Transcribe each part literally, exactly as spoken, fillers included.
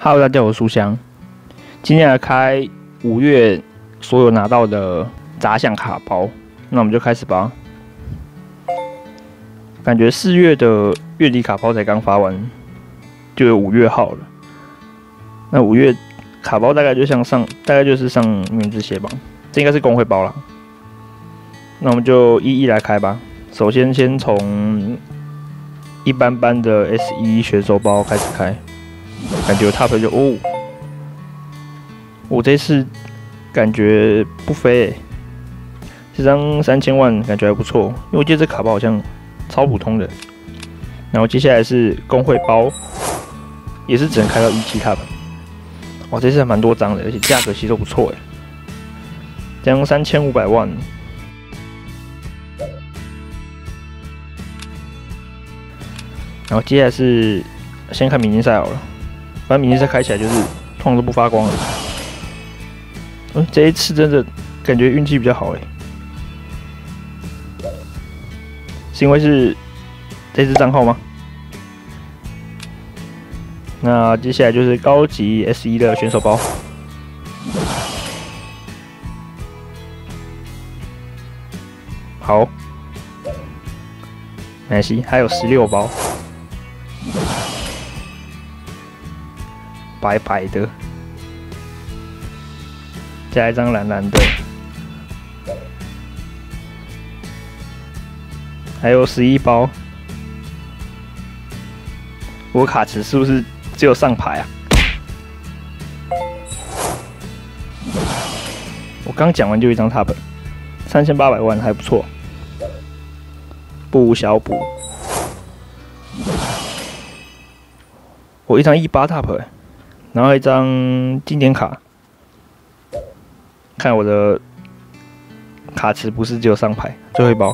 Hello， 大家好，我是书香。今天来开五月所有拿到的杂项卡包，那我们就开始吧。感觉四月的月底卡包才刚发完，就有五月号了。那五月卡包大概就像上，大概就是上面这些吧，这应该是工会包啦。那我们就一一来开吧。首先先从一般般的 S 一 选手包开始开。 感觉 top 就哦，我这次感觉不飞、欸，这张三千万感觉还不错，因为我记得这卡包好像超普通的。然后接下来是工会包，也是只能开到一期 top。哇，这次还蛮多张的，而且价格其实都不错哎、欸，这张三千五百万。然后接下来是先看明星赛好了。 反正明星赛开起来就是通常都不发光了。嗯，这一次真的感觉运气比较好哎，是因为是这支账号吗？那接下来就是高级 S 一 的选手包，好，没关系，还有十六包。 白白的，加一张蓝蓝的，还有十一包。我卡池是不是只有上牌啊？我刚讲完就一张 top， 三千八百万还不错，不小补。我一张一八 top 哎、欸。 然后一张经典卡，看我的卡池不是只有上牌，最后一包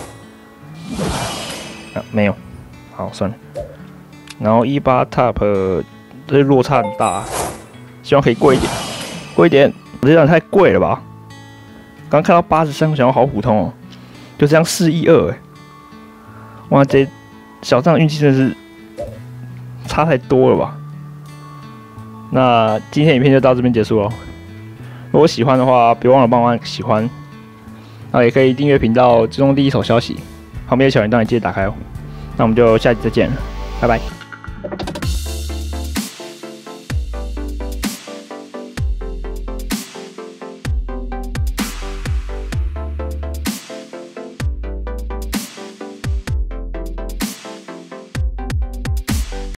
啊没有，好算了。然后一八 top 这落差很大，希望可以贵一点，贵一点。我这张太贵了吧？刚看到八十三，我想要好普通哦，就这样四一二哎，哇这小张运气真的是差太多了吧？ 那今天影片就到这边结束喽。如果喜欢的话，别忘了帮我按喜欢，然后也可以订阅频道，追踪第一手消息。旁边的小铃铛也记得打开哦。那我们就下期再见了，拜拜。